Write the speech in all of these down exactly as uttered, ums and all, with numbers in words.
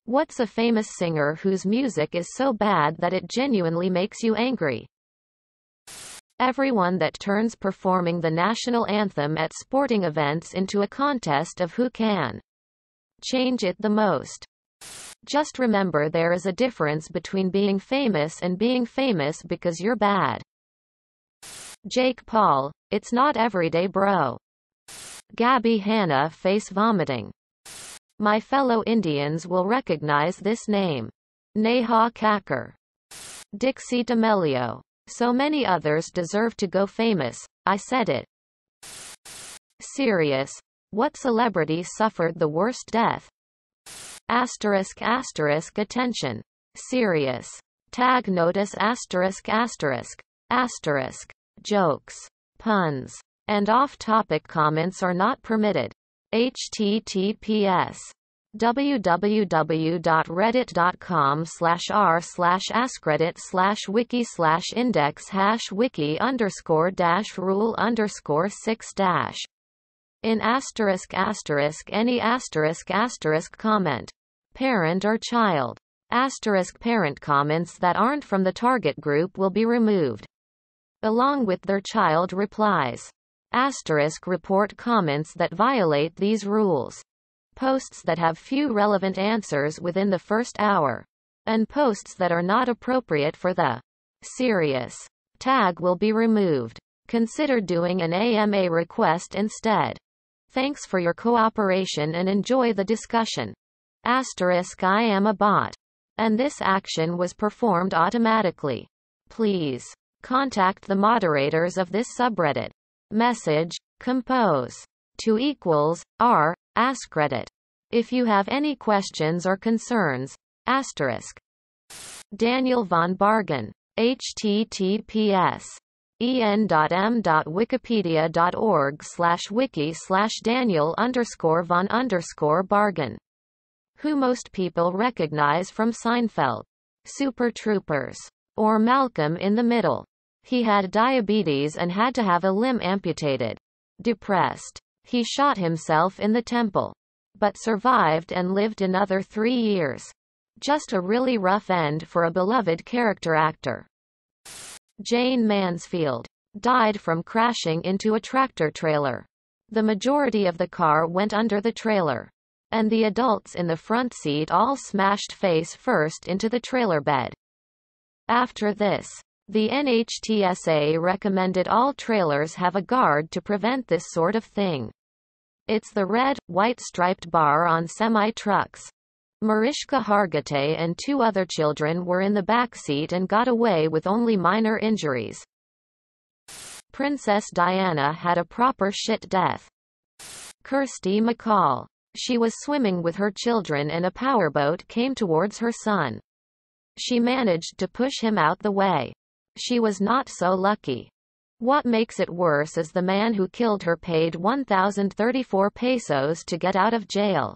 What's a famous singer whose music is so bad that it genuinely makes you angry? Everyone that turns performing the national anthem at sporting events into a contest of who can change it the most. Just remember there is a difference between being famous and being famous because you're bad. Jake Paul, it's not everyday bro. Gabby Hanna face vomiting. My fellow Indians will recognize this name. Neha Kakkar. Dixie D'Amelio. So many others deserve to go famous, I said it. Serious. What celebrity suffered the worst death? Asterisk asterisk attention. Serious. Tag notice asterisk asterisk. Asterisk. Jokes, puns, and off-topic comments are not permitted. H T T P S w w w dot reddit dot com slash r slash askreddit slash wiki slash index hash wiki underscore dash rule underscore six dash in asterisk asterisk any asterisk asterisk comment, parent or child, asterisk parent comments that aren't from the target group will be removed, along with their child replies. Asterisk report comments that violate these rules. Posts that have few relevant answers within the first hour. And posts that are not appropriate for the serious tag will be removed. Consider doing an A M A request instead. Thanks for your cooperation and enjoy the discussion. Asterisk I am a bot. And this action was performed automatically. Please contact the moderators of this subreddit. Message, compose, to equals, r, AskReddit. If you have any questions or concerns, asterisk. Daniel von Bargen. H T T P S en dot m dot wikipedia dot org slash wiki slash Daniel underscore von underscore Bargen. Who most people recognize from Seinfeld, Super Troopers, or Malcolm in the Middle. He had diabetes and had to have a limb amputated. Depressed. He shot himself in the temple. But survived and lived another three years. Just a really rough end for a beloved character actor. Jane Mansfield. Died from crashing into a tractor trailer. The majority of the car went under the trailer. And the adults in the front seat all smashed face first into the trailer bed. After this, the N H T S A recommended all trailers have a guard to prevent this sort of thing. It's the red, white striped bar on semi-trucks. Mariska Hargitay and two other children were in the back seat and got away with only minor injuries. Princess Diana had a proper shit death. Kirsty McCall. She was swimming with her children and a powerboat came towards her son. She managed to push him out the way. She was not so lucky. What makes it worse is the man who killed her paid one thousand thirty-four pesos to get out of jail.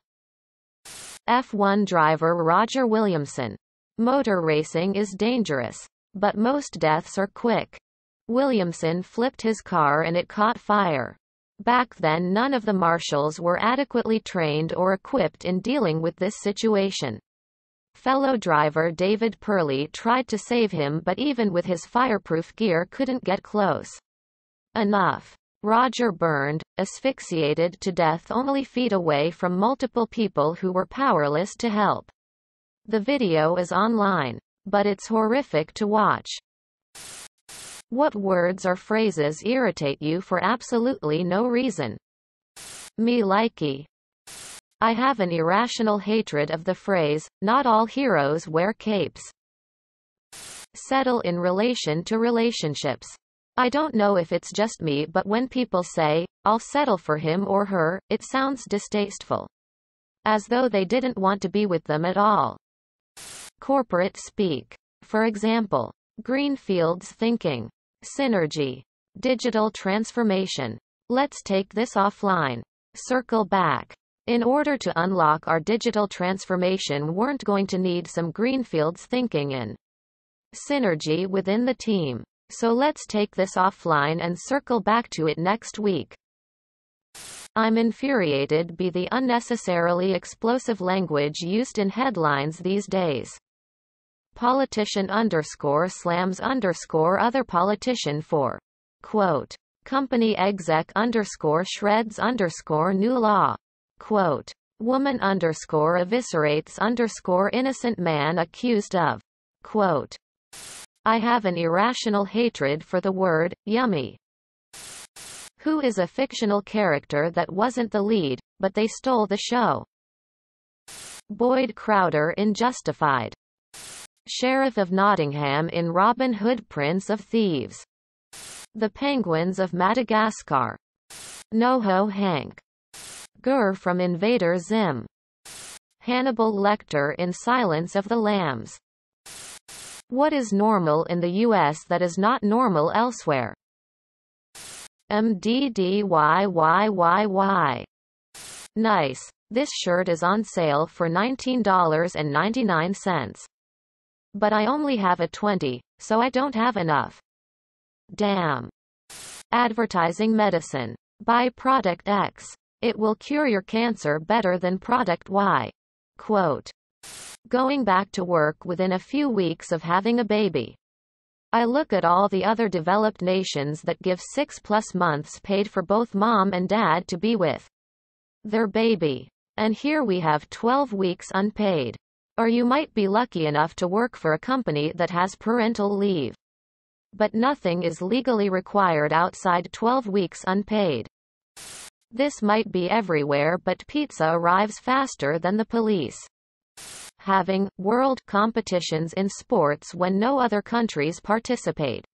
F one driver Roger Williamson. Motor racing is dangerous. But most deaths are quick. Williamson flipped his car and it caught fire. Back then none of the marshals were adequately trained or equipped in dealing with this situation. Fellow driver David Purley tried to save him but even with his fireproof gear couldn't get close enough. Roger burned, asphyxiated to death only feet away from multiple people who were powerless to help. The video is online, but it's horrific to watch. What words or phrases irritate you for absolutely no reason? Me likey. I have an irrational hatred of the phrase, not all heroes wear capes. Settle in relation to relationships. I don't know if it's just me but when people say, I'll settle for him or her, it sounds distasteful. As though they didn't want to be with them at all. Corporate speak. For example, Greenfield's thinking. Synergy. Digital transformation. Let's take this offline. Circle back. In order to unlock our digital transformation, weren't going to need some Greenfield's thinking and synergy within the team. So let's take this offline and circle back to it next week. I'm infuriated by the unnecessarily explosive language used in headlines these days. Politician underscore slams underscore other politician for quote. Company exec underscore shreds underscore new law. Quote. Woman underscore eviscerates underscore innocent man accused of quote. I have an irrational hatred for the word yummy. Who is a fictional character that wasn't the lead, but they stole the show? Boyd Crowder in Justified. Sheriff of Nottingham in Robin Hood Prince of Thieves. The Penguins of Madagascar. NoHo Hank. Gur from Invader Zim. Hannibal Lecter in Silence of the Lambs. What is normal in the U S that is not normal elsewhere? M D D Y Y Y Y. Nice. This shirt is on sale for nineteen ninety-nine. But I only have a twenty, so I don't have enough. Damn. Advertising medicine. Buy product X. It will cure your cancer better than product Y. Quote. Going back to work within a few weeks of having a baby. I look at all the other developed nations that give six plus months paid for both mom and dad to be with their baby. And here we have twelve weeks unpaid. Or you might be lucky enough to work for a company that has parental leave. But nothing is legally required outside twelve weeks unpaid. This might be everywhere, but pizza arrives faster than the police. Having world competitions in sports when no other countries participate.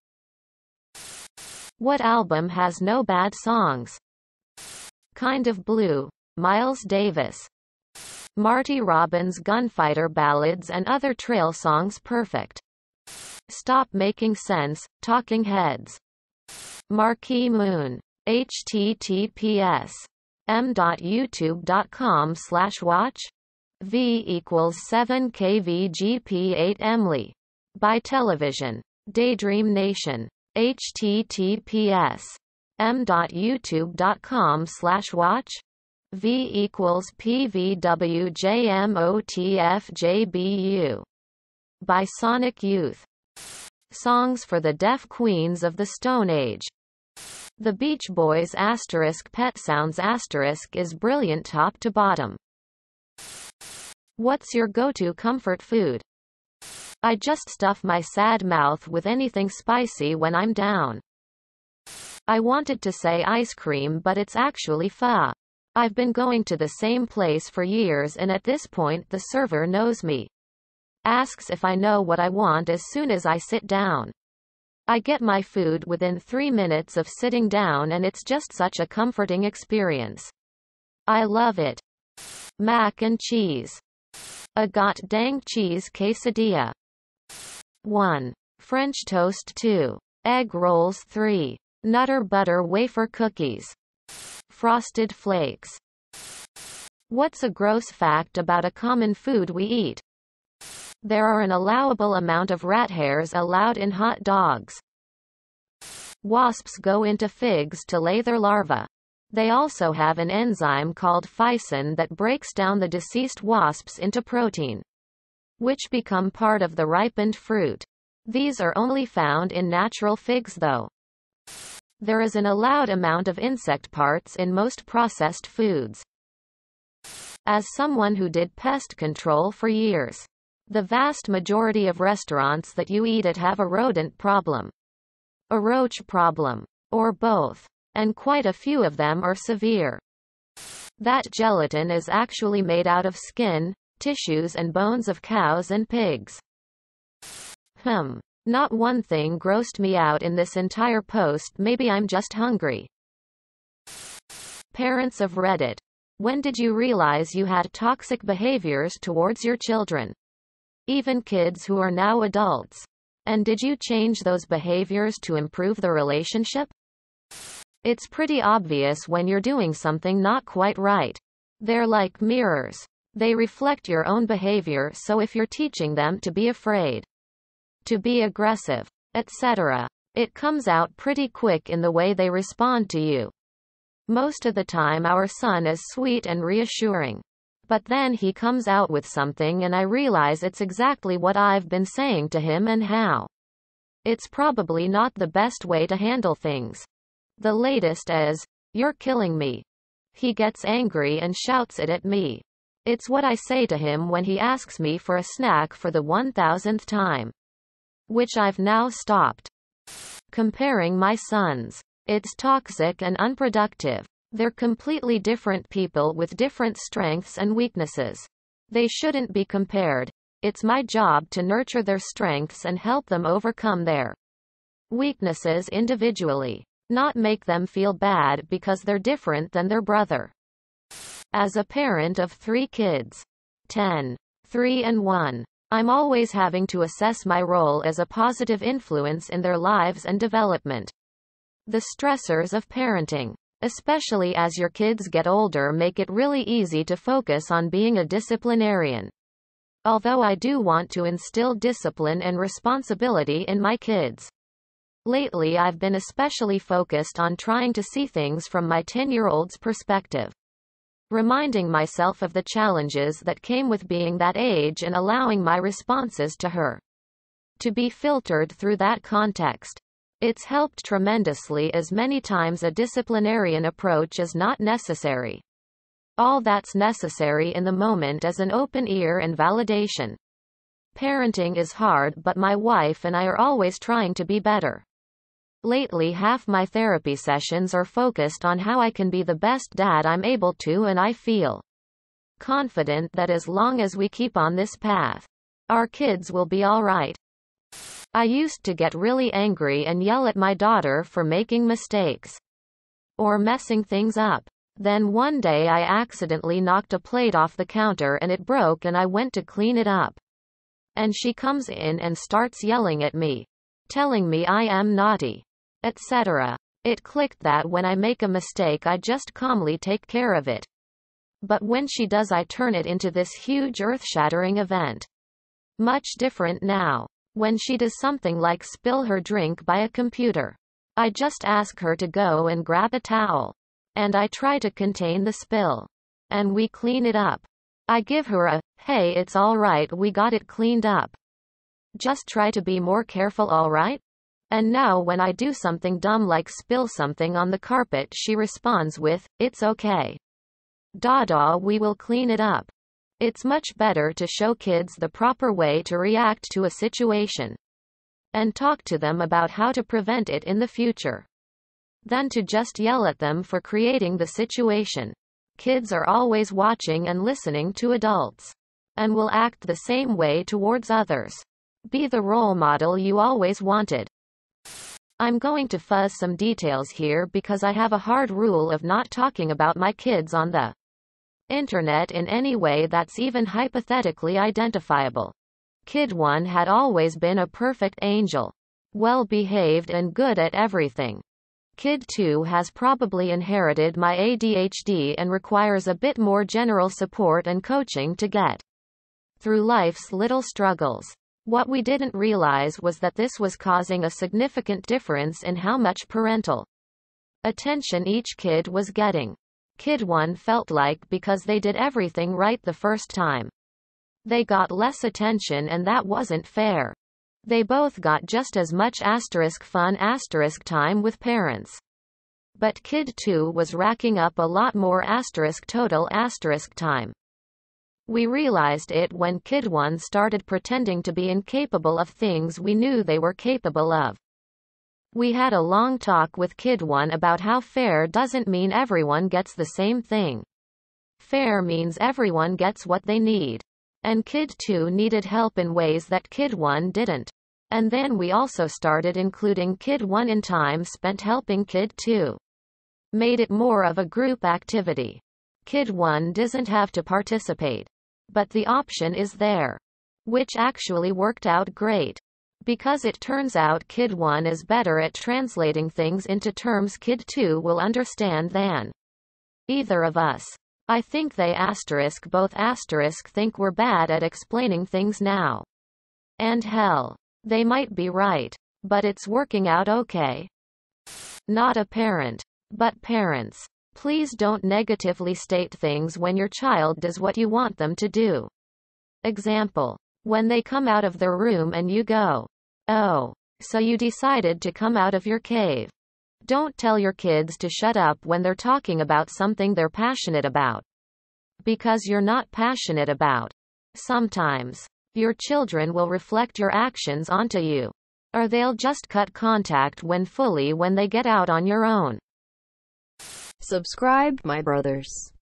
What album has no bad songs? Kind of Blue. Miles Davis. Marty Robbins Gunfighter Ballads and Other Trail Songs Perfect. Stop Making Sense, Talking Heads. Marquee Moon. H T T P S. m dot youtube dot com slash watch V equals seven K V G P eight Emily. By Television. Daydream Nation. H T T P S. m dot youtube dot com slash watch V equals P V W J M O T F J B U. By Sonic Youth. Songs for the Deaf Queens of the Stone Age. The Beach Boys asterisk Pet Sounds asterisk is brilliant top to bottom. What's your go-to comfort food? I just stuff my sad mouth with anything spicy when I'm down. I wanted to say ice cream, but it's actually pho. I've been going to the same place for years, and at this point the server knows me. Asks if I know what I want as soon as I sit down. I get my food within three minutes of sitting down, and it's just such a comforting experience. I love it. Mac and cheese. A got dang cheese quesadilla. one. French toast two. Egg rolls three. Nutter butter wafer cookies. Frosted flakes. What's a gross fact about a common food we eat? There are an allowable amount of rat hairs allowed in hot dogs. Wasps go into figs to lay their larvae. They also have an enzyme called physin that breaks down the deceased wasps into protein, which become part of the ripened fruit. These are only found in natural figs though. There is an allowed amount of insect parts in most processed foods. As someone who did pest control for years, the vast majority of restaurants that you eat at have a rodent problem, a roach problem, or both. And quite a few of them are severe. That gelatin is actually made out of skin, tissues and bones of cows and pigs. Hmm. Not one thing grossed me out in this entire post. Maybe I'm just hungry. Parents of Reddit. When did you realize you had toxic behaviors towards your children? Even kids who are now adults. And did you change those behaviors to improve the relationship? It's pretty obvious when you're doing something not quite right. They're like mirrors. They reflect your own behavior, so if you're teaching them to be afraid, to be aggressive, et cetera, it comes out pretty quick in the way they respond to you. Most of the time our son is sweet and reassuring. But then he comes out with something and I realize it's exactly what I've been saying to him and how. It's probably not the best way to handle things. The latest is, "You're killing me." He gets angry and shouts it at me. It's what I say to him when he asks me for a snack for the one thousandth time. Which I've now stopped. Comparing my sons. It's toxic and unproductive. They're completely different people with different strengths and weaknesses. They shouldn't be compared. It's my job to nurture their strengths and help them overcome their weaknesses individually. Not make them feel bad because they're different than their brother. As a parent of three kids, ten, three and one, I'm always having to assess my role as a positive influence in their lives and development. The stressors of parenting, especially as your kids get older, make it really easy to focus on being a disciplinarian. Although I do want to instill discipline and responsibility in my kids. Lately I've been especially focused on trying to see things from my ten-year-old's perspective. Reminding myself of the challenges that came with being that age and allowing my responses to her to be filtered through that context. It's helped tremendously, as many times a disciplinarian approach is not necessary. All that's necessary in the moment is an open ear and validation. Parenting is hard, but my wife and I are always trying to be better. Lately half my therapy sessions are focused on how I can be the best dad I'm able to, and I feel confident that as long as we keep on this path, our kids will be all right. I used to get really angry and yell at my daughter for making mistakes or messing things up. Then one day I accidentally knocked a plate off the counter and it broke, and I went to clean it up. And she comes in and starts yelling at me, telling me I am naughty, et cetera. It clicked that when I make a mistake I just calmly take care of it. But when she does, I turn it into this huge earth-shattering event. Much different now. When she does something like spill her drink by a computer, I just ask her to go and grab a towel. And I try to contain the spill. And we clean it up. I give her a, "Hey, it's all right, we got it cleaned up. Just try to be more careful, all right?" And now when I do something dumb like spill something on the carpet, she responds with, "It's okay. Dada, we will clean it up." It's much better to show kids the proper way to react to a situation and talk to them about how to prevent it in the future, than to just yell at them for creating the situation. Kids are always watching and listening to adults, and will act the same way towards others. Be the role model you always wanted. I'm going to fuzz some details here because I have a hard rule of not talking about my kids on the internet in any way that's even hypothetically identifiable. Kid one had always been a perfect angel, well behaved and good at everything. Kid two has probably inherited my A D H D and requires a bit more general support and coaching to get through life's little struggles. What we didn't realize was that this was causing a significant difference in how much parental attention each kid was getting. Kid one felt like because they did everything right the first time, they got less attention, and that wasn't fair. They both got just as much asterisk fun asterisk time with parents. But kid two was racking up a lot more asterisk total asterisk time. We realized it when kid one started pretending to be incapable of things we knew they were capable of. We had a long talk with kid one about how fair doesn't mean everyone gets the same thing. Fair means everyone gets what they need. And kid two needed help in ways that kid one didn't. And then we also started including kid one in time spent helping kid two. Made it more of a group activity. Kid one doesn't have to participate, but the option is there. Which actually worked out great. Because it turns out kid one is better at translating things into terms kid two will understand than either of us. I think they asterisk both asterisk think we're bad at explaining things now. And hell, they might be right. But it's working out okay. Not a parent, but parents. Please don't negatively state things when your child does what you want them to do. Example. When they come out of their room and you go, "Oh, so you decided to come out of your cave." Don't tell your kids to shut up when they're talking about something they're passionate about. Because you're not passionate about. Sometimes, your children will reflect your actions onto you. Or they'll just cut contact when fully when they get out on your own. Subscribe, my brothers.